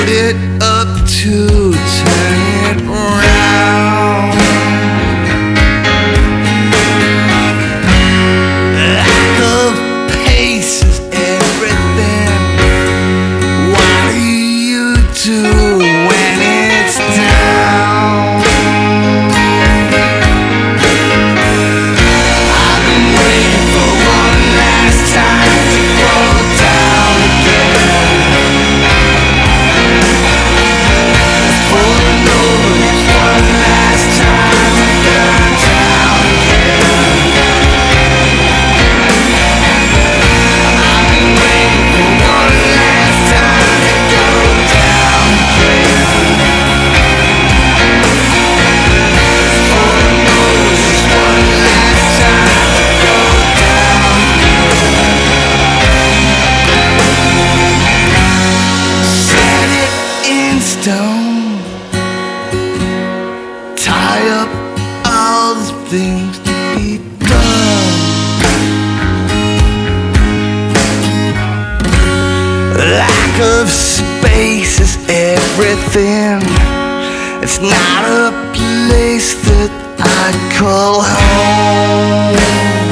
put it up to turn it round. Lack of pace is everything. What do you do when it's down? I've been waiting for one last time to go down again. Falling over one last time to go down again. I've been waiting for one last time to go down again. Falling over one last time to go down again. Set it in stone. Tie up all the things to be done. Lack of space is everything. It's not a place that I'd call home.